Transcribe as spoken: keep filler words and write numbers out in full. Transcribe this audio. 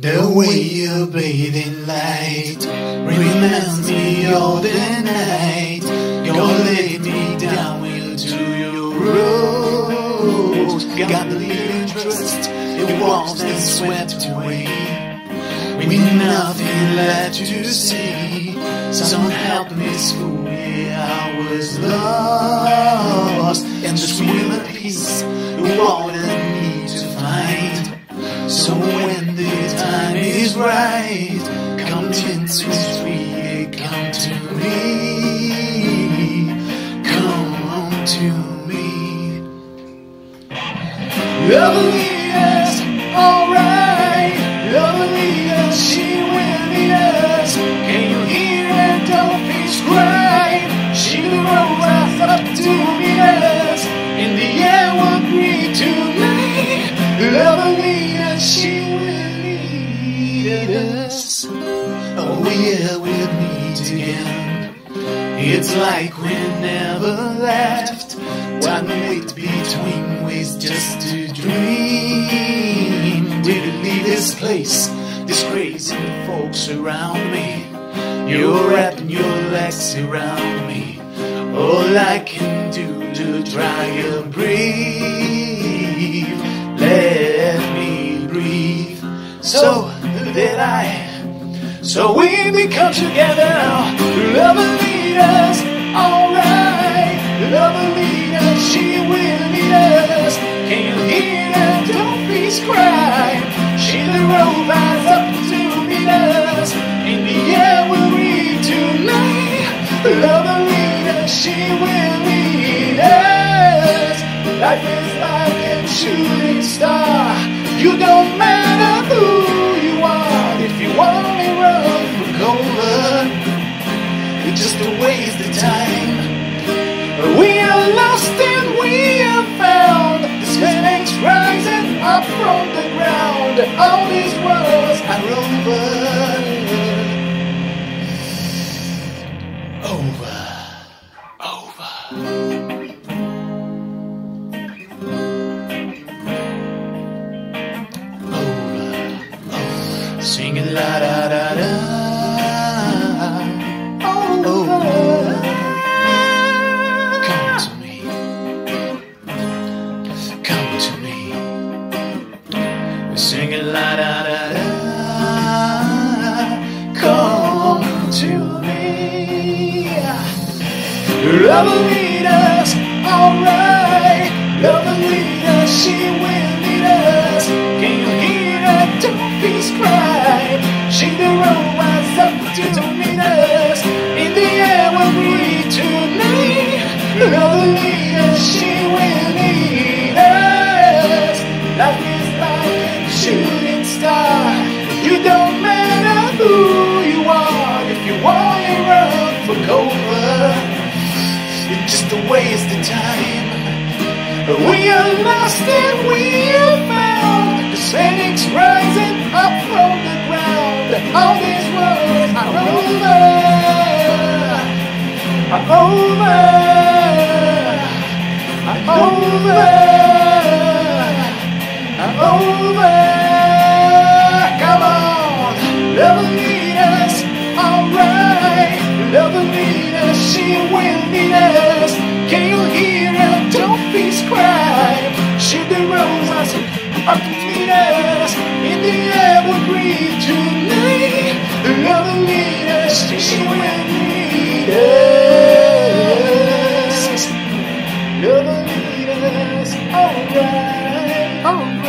The way you bathe in light reminds me of the night you laid me down into your rose. Got the little trust, it walks and swept away, with nothing left to see. Some helpless fool, yeah, I was lost, and the swim of peace, all I need to find. So when the time is right, come to sweet, come to me, come to me. Lovely as alright, lovely as she will lead us. Can you hear her dolphins cry? She will rise up to meet us, in the air will breathe tonight. Lovely as she will lead us. Oh yeah, we'll meet again. It's like we never left. One wait between ways just to dream. Really leave this place, these crazy folks around me. You're wrapping your legs around me. All I can do to try and breathe. Let me breathe. So that I, so we become together. Love will lead us, alright. Love will lead us, she will lead us. Can you hear her dolphins cry? She will rise up to meet us, in the air we'll read tonight. Love will lead us, she will lead us. Life is like a shooting star. You don't matter who you are. If you only run for cover, it's just a waste of time. We are lost and we are found. This phoenix rising up from the ground. All these worlds are over. Over. Over. Singing la da da da. Oh, oh. Come to me, come to me. We're singing la da da da. Come to me. Love will lead us, alright. Love will lead us, she will lead us. Can you hear her dolphins cry? She will rise up to meet us, in the air we'll breathe tonight. Love will lead us, she will lead us. Life is like a shooting star. You don't matter who you are. If you want to run for cover, it's just a waste of time. We are lost and we are found. The phoenix rising up from the ground. All these worlds are over, are over, are over, are over. Come on, love will lead us, alright. Love will lead us, she will lead us. Can you hear her dolphins cry? Should the roses up to meet us, in the air we'll breathe tonight. Love will lead us, she will lead us. Love will lead us, alright, alright.